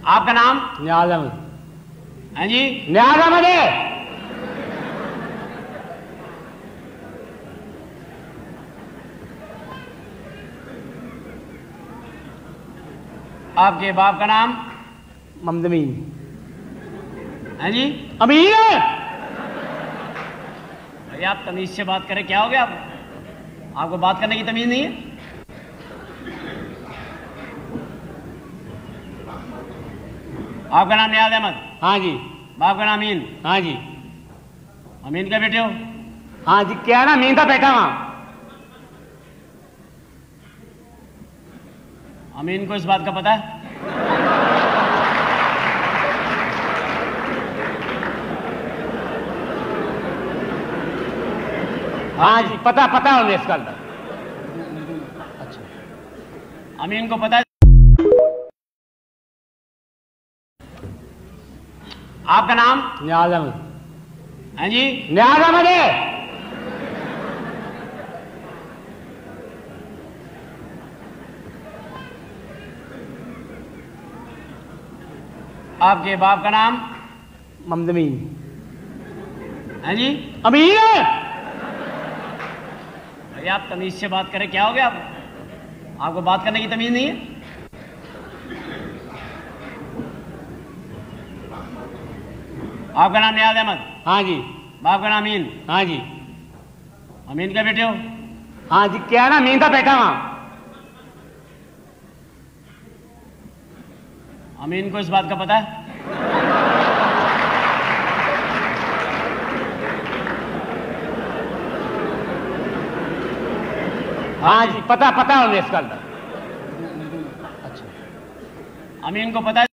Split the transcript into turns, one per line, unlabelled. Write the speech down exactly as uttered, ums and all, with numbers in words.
आपका नाम?
नियाज अहमद।
हाँ जी,
नियाज अहमद है।
आपके बाप का नाम?
मोहम्मद अमीन।
हाँ जी,
अमीन है।
भैया आप तमीज से बात करें, क्या हो गया आप? आपको बात करने की तमीज नहीं है? आपका नाम नियाज अहमद?
हाँ जी।
बाप का नाम अमीन?
हाँ जी।
अमीन का बेटे हो?
हाँ जी, क्या है ना, अमीन का बेटा वहां।
अमीन को इस बात का पता है?
हाँ जी, पता पता है उन्हें इसका। अच्छा,
अमीन को पता है? आपका नाम?
नियाज अहमद।
हाँ जी,
नियाज अहमद है।
आपके बाप का नाम?
मोहम्मद अमीन।
हाँ जी,
अमीन है।
भैया आप तमीज से बात करें, क्या हो गया आप? आपको बात करने की तमीज नहीं है? आपका नाम नियाज अहमद?
हाँ जी।
बाप का नाम अमीन?
हाँ जी।
अमीन का बेटे हो?
हाँ जी, क्या है ना, अमीन का बेटा वहां।
अमीन को इस बात का पता है?
हाँ जी, पता पता है उन्हें इसका। अच्छा,
अमीन को पता है?